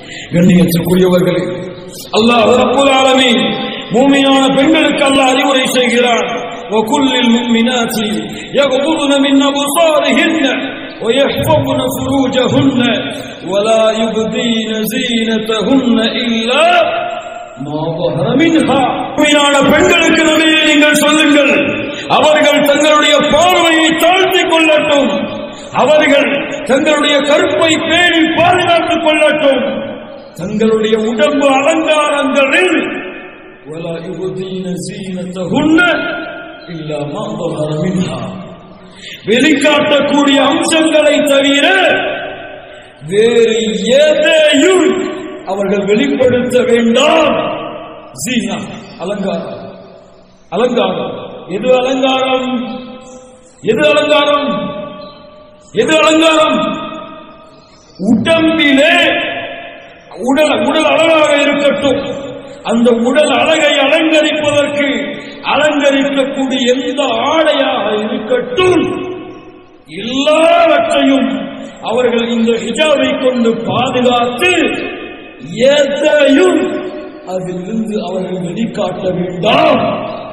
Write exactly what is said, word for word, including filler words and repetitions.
கண்ணியத்துக்குரியவர்களே, அல்லாஹ் ரப்புல் ஆலமீன் மூமினான பெண்களுக்கு அல்லாஹ் அறிவுரை செய்கிறார். وَكُلِّ الْمُؤْمِنَاتِ يَغْضُضْنَ مِنْ أَبْصَارِهِنَّ وَيَحْفَظْنَ فُرُوجَهُنَّ وَلَا يُبْدِينَ زِينَتَهُنَّ إِلَّا مَا ظَهَرَ مِنْهَا. மூமினான பெண்களுக்கு நபியே நீங்கள் சொல்லுங்கள், அவர்கள் தங்களுடைய பார்வையை தாழ்த்திக் கொள்ளட்டும், அவர்கள் தங்களுடைய கற்பை பேணி பாதுகாத்துக் கொள்ளட்டும், தங்களுடைய உடம்பு அலங்காரங்களில் وَلَا يُبْدِينَ زِينَتَهُنَّ إِلَّا مَا ظَهَرَ مِنْهَا. வெளிக்காட்டக்கூடிய அம்சங்களை தவிர வேறு எதையும் அவர்கள் வெளிப்படுத்த வேண்டாம். ஜீனா அலங்காரம், அலங்காரம். எது அலங்காரம்? எது அலங்காரம்? எது அலங்காரம்? உடம்பிலே உடல் உடல் அழகாக இருக்கட்டும், அந்த உடல் அழகை அலங்கரிப்பதற்கு அலங்கரிக்கக்கூடிய எந்த ஆடையாக இருக்கட்டும், எல்லாவற்றையும் அவர்கள் இந்த ஹிஜாபை கொண்டு பாதுகாத்து எதையும் அதிலிருந்து அவர்கள் வெளிக்காட்ட வேண்டாம்.